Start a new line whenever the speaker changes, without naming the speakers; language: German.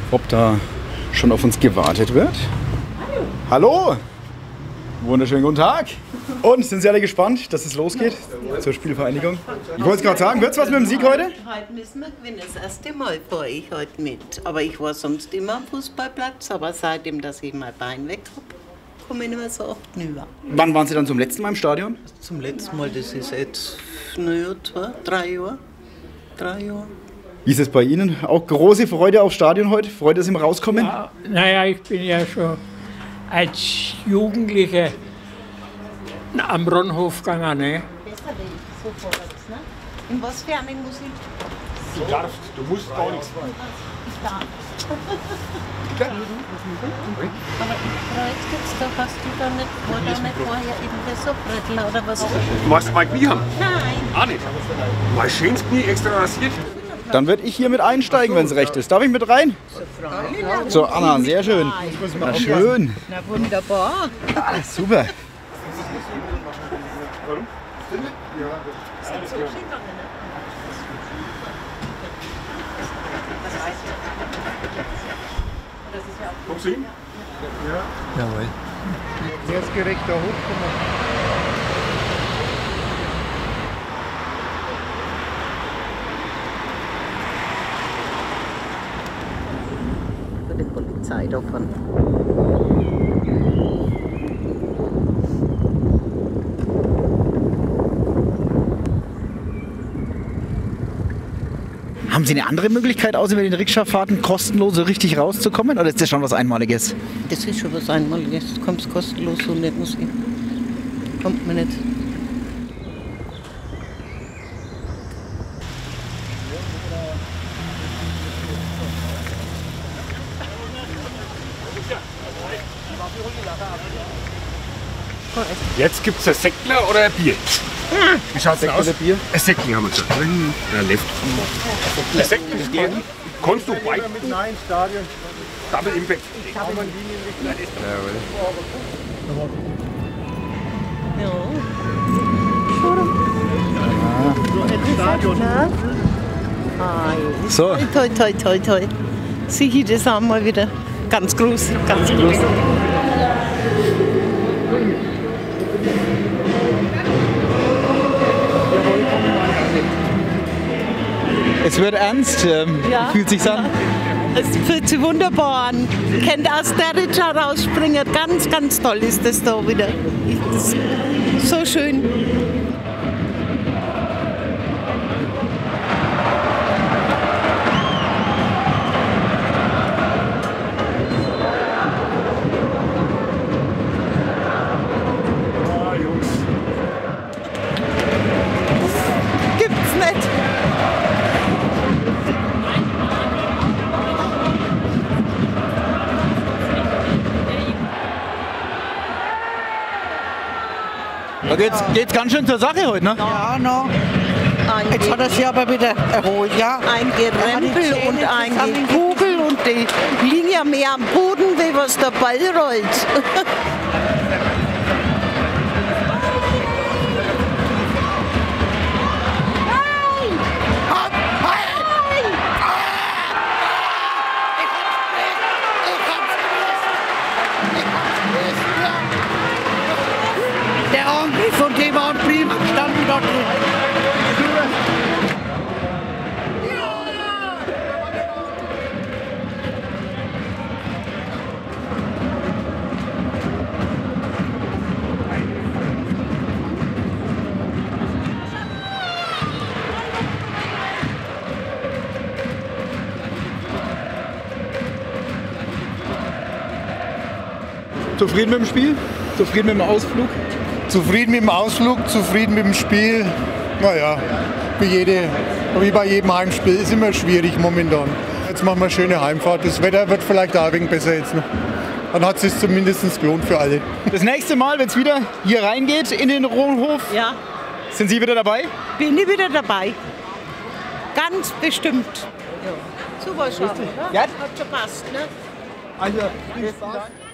ob da schon auf uns gewartet wird. Hallo! Wunderschönen guten Tag! Und, sind Sie alle gespannt, dass es losgeht zur Spielvereinigung? Ich wollte es gerade sagen, wird es was mit dem Sieg heute?
Heute müssen wir gewinnen. Das erste Mal fahre ich heute mit. Aber ich war sonst immer am Fußballplatz. Aber seitdem, dass ich mein Bein weg habe, komme ich nicht mehr so oft rüber.
Wann waren Sie dann zum letzten Mal im Stadion?
Zum letzten Mal, das ist jetzt 3 Jahre. 3 Jahre.
Wie ist es bei Ihnen? Auch große Freude aufs Stadion heute? Freude, dass Sie rauskommen?
Ja, naja, ich bin ja schon als Jugendlicher am Ronhof gegangen. Ne?
Besser will ich so vorwärts, ne? In was für eine Musik?
Du darfst, du musst gar nichts.
Ich darf. Aber im Kreuz gibt's da, hast du da nicht, war da nicht vorher irgendein Sopbrettel oder was?
Du machst mein Knie haben?
Nein.
Auch nicht. Mein schönes Knie extra rasiert.
Dann würde ich hier mit einsteigen, wenn es recht ist. Darf ich mit rein? So, Anna, sehr schön. Na, schön.
Na wunderbar.
Ah, super.
Kommst du hin?
Jawohl. Jetzt gerecht da hochkommen.
Die Polizei davon.
Haben Sie eine andere Möglichkeit, außer mit den Rikscha-Fahrten kostenlos so richtig rauszukommen? Oder ist das schon was Einmaliges?
Das ist schon was Einmaliges. Du kommst kostenlos so nicht, muss ich. Kommt man nicht.
Jetzt gibt es ein Sektler oder ein Bier. Wie schaut's denn aus?
Bier?
Ein Sektler haben wir gesagt. Ja, Left. Ein Sektler ist der. Kannst du bei
Nein, Stadion.
Double Impact.
So.
Toi, toi, toi, toi. Sieh ich das auch mal wieder. Ganz groß, ganz groß.
Es wird ernst.
Ja.
Fühlt sich's an?
Es fühlt sich wunderbar an. Kennt aus der Ritscha rausspringen. Ganz, ganz toll ist das da wieder. So schön. Gibt's nicht.
Da geht's ganz schön zur Sache heute, ne?
Ja, no. Jetzt hat er sich aber wieder erholt, ja.
Ein Gerempel und eine Kugel und die liegen ja mehr am Boden, wie was der Ball rollt.
Der Onkel von dem war ein Prima gestanden da drin.
Zufrieden mit dem Spiel? Zufrieden mit dem Ausflug?
Zufrieden mit dem Ausflug, zufrieden mit dem Spiel. Naja, wie bei jedem Heimspiel ist immer schwierig momentan. Jetzt machen wir eine schöne Heimfahrt. Das Wetter wird vielleicht auch ein wenig besser jetzt noch. Dann hat es sich zumindest gelohnt für alle.
Das nächste Mal, wenn es wieder hier reingeht in den Ronhof,
Ja,
sind Sie wieder dabei?
bin ich wieder dabei. Ganz bestimmt. Ja. Super schon, oder?
Ja.
Hat schon passt, ne?
Also, vielen Dank.